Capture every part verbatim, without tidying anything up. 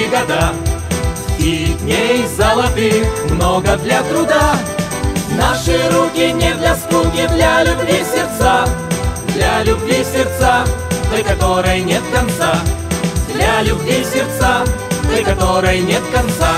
впереди года, и дней золотых много для труда. Наши руки не для скуки, для любви сердца, для любви сердца, той, которой нет конца, для любви сердца, той, которой нет конца.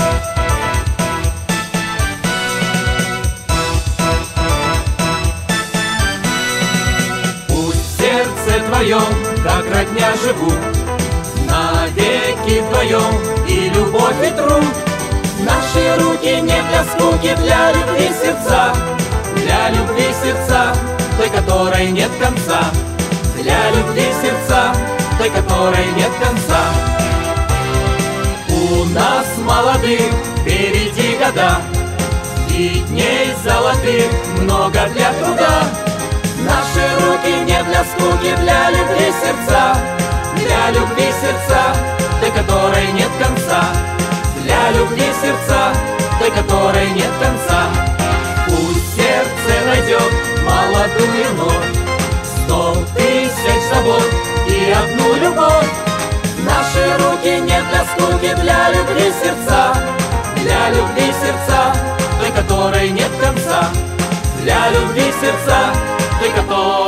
Пусть в сердце твоем, как родня, живут навеки вдвоем и любовь, и труд. Наши руки не для скуки, для любви сердца, для любви сердца, той, которой нет конца, для любви сердца, той, которой нет конца. У нас молодых впереди года, и дней золотых много для труда. Наши руки не для скуки, для любви сердца, для любви сердца, той, которой нет конца, для любви сердца, той, которой нет конца. Пусть сердце найдет молодую ночь, сто тысяч забот и одну любовь. Наши руки не для скуки, для любви сердца, для любви сердца, той, которой нет конца, для любви сердца, той, которой